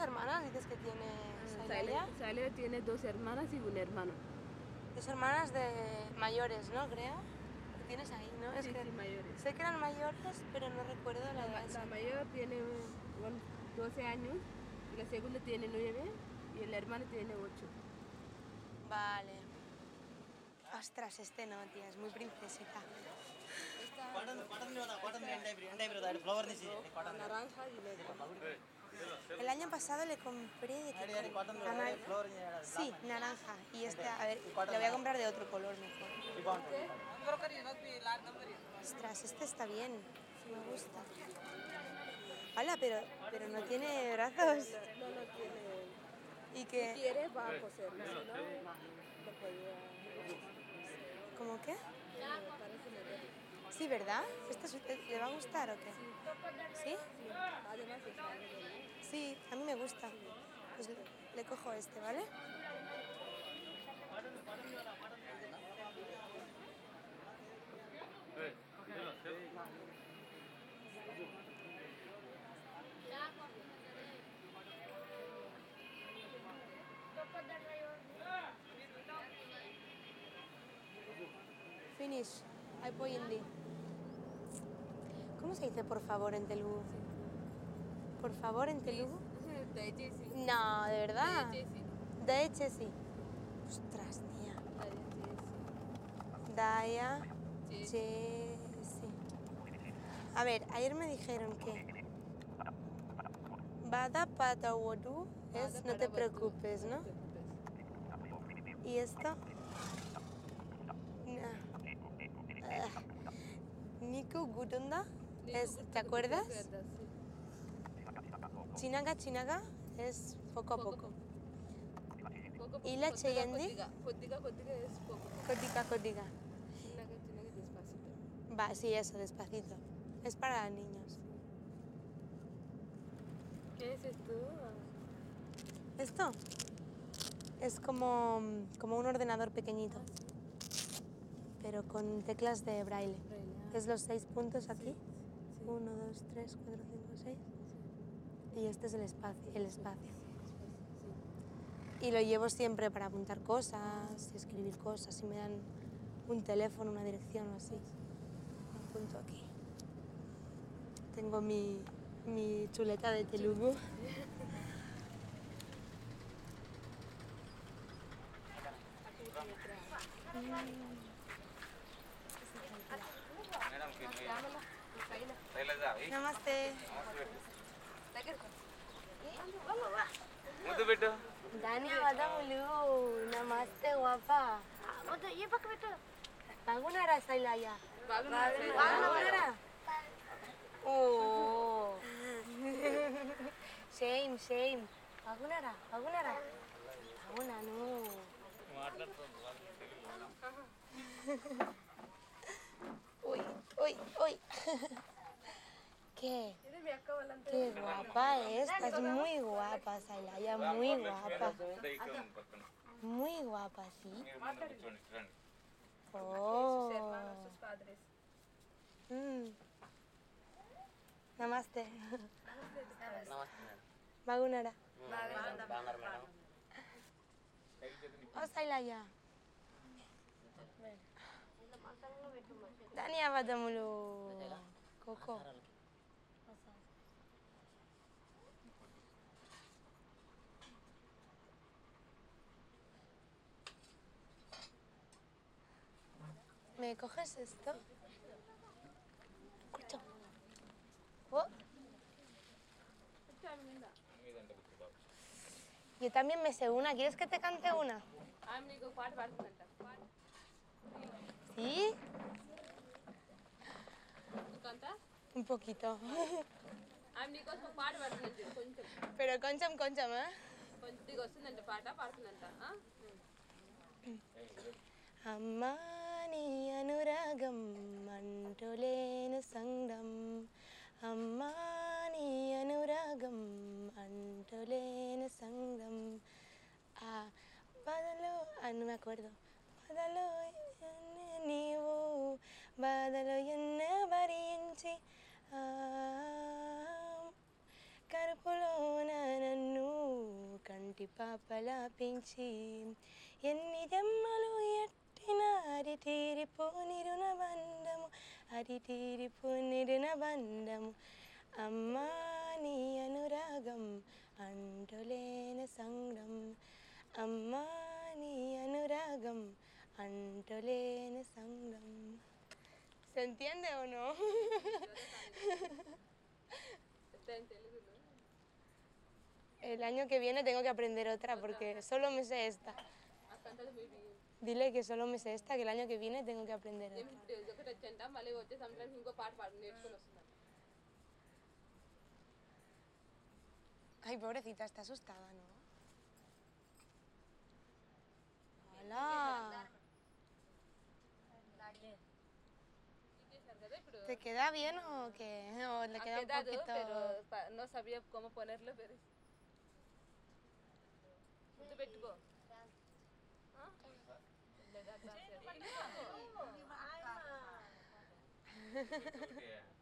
hermanas dices que tiene Sailaya? Sailaya tiene 2 hermanas y un hermano. 2 hermanas de mayores, ¿no? Creo. Que tienes ahí, ¿no? Es Sí, que sí, mayores. sé que eran mayores, pero no recuerdo la edad. La mayor tiene 12 años y la segunda tiene 9 y el hermano tiene 8. Vale. Ostras, este no, tía, es muy princesita. Naranja y negro. El año pasado le compré de qué color. Sí, naranja. Y este, a ver, le voy a comprar de otro color mejor. Ostras, este está bien. Me gusta. Hola, pero no tiene brazos. No, no tiene. Y que... Si quiere va a coserlo, si no, lo podía. ¿Cómo qué? Parece mejor. Sí, ¿verdad? ¿Le va a gustar o qué? ¿Sí? Además está bueno. Sí, a mí me gusta. Pues le cojo este, ¿vale? Finish. అయిపోయింది. ¿Cómo se dice por favor en telugu? Por favor en telugu. దయచేసి. No, de verdad. దయచేసి. Dayachesi. Ostras, tía. Daya. Chesi. A ver, ayer me dijeron que Bada Patawodu es no te preocupes, ¿no? Y esto. Niku Gudunda es, ¿te acuerdas? Chinaga Chinaga es poco a poco. Y la Cheyendi. కొద్దిగా es poco. Codiga Codiga. చిన్నగా despacito. Va, sí, eso, despacito. Es para niños. ¿Qué es esto? Esto es como un ordenador pequeñito, pero con teclas de braille. Es los 6 puntos aquí. 1, 2, 3, 4, 5, 6. Y este es el espacio. Y lo llevo siempre para apuntar cosas, escribir cosas. Si me dan un teléfono, una dirección o así, lo apunto aquí. Tengo mi chuleta de telugu. Namaste. ముద్దు పెట్టు ధన్యవాదములు. నమస్తే guapa. ఏ పక్క పెట్టు. బాగున్నారా శైలయ్య? బాగున్నారా? ఓ షేమ్. బాగున్నారా? బాగున్నాను. Uy. ¿Qué? Qué guapa es. Estás muy guapa, Sailaya, muy guapa. Muy guapa, sí. Oh. Sus hermanos, sus padres. Namaste. Bagunara. Oh, Sailaya. ధన్యవాదములు కోకో. ¿Me coges esto? Escucha. Oh. Yo también me sé una. ¿Quieres que te cante una? ¿Sí? Un poquito. Pero కొంచెం, ¿eh? అమ్మా నీ అనురాగం అంటులేని సంగం, అమ్మా నీ అనురాగం అంటులేని సంగం. బాధలో no me acuerdo. బాధలో నీవు బాధలో ఎన్న భరించి కరుపులోన నన్ను పసి పాపలా పెంచి ఎన్ని జన్మలు ఎట్టిన అరితీరిపోనిరుణ బంధము అరితీరిపోనిరుణ బంధము అమ్మా నీ అనురాగం అంటులేని సంగం అమ్మా నీ అనురాగం అంటులేని సంగం. ¿Se entiende o no? Está en Telugu, ¿no? El año que viene tengo que aprender otra porque solo me sé esta. Cantas muy bien. Dile que solo me sé esta, que el año que viene tengo que aprender otra. ఒకటి వచ్చంట మళ్ళీ వచ్చే సంవత్సరానికి ఇంకో పాట నేర్చుకొని వస్తున్నాను. Ay, pobrecita, está asustada, ¿no? ¡Hola! ¿Te queda bien o qué? ¿O le queda un poquito...? pero no sabía cómo ponerlo, pero... ¿Tú పెట్టుకో? లేదా